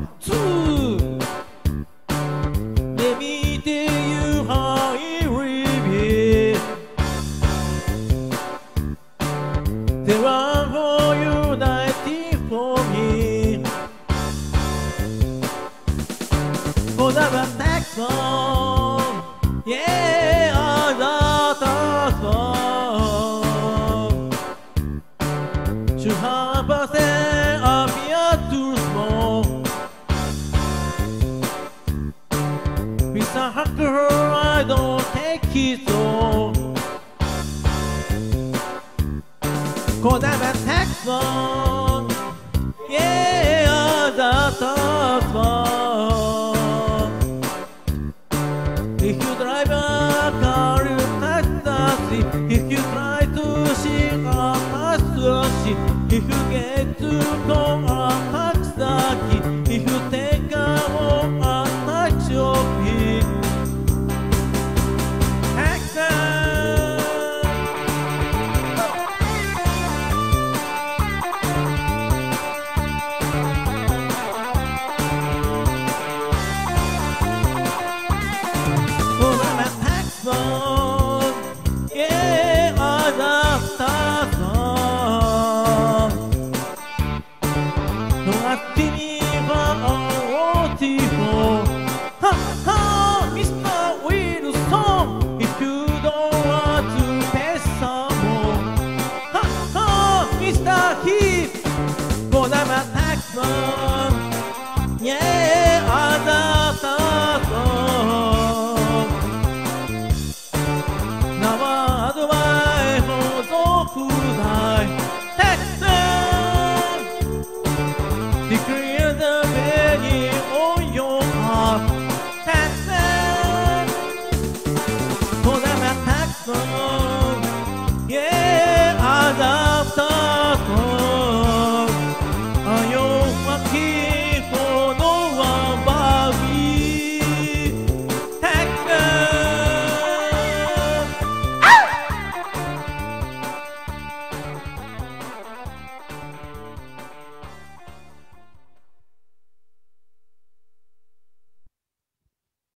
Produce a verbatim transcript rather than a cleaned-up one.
two. Let me tell you how it really is. There are for you nineteen for me. For the next song, yeah, another song. Should have a say of your too small. With a hacker, I don't take it all. Cause I'm a Texan, yeah, that's a song. If you drive a car, you pass the sea. If you try to see a pass the sea. If you get to go a pass the key. If you take a walk, a touch your feet. Yeah, other stuff. Don't ask me for a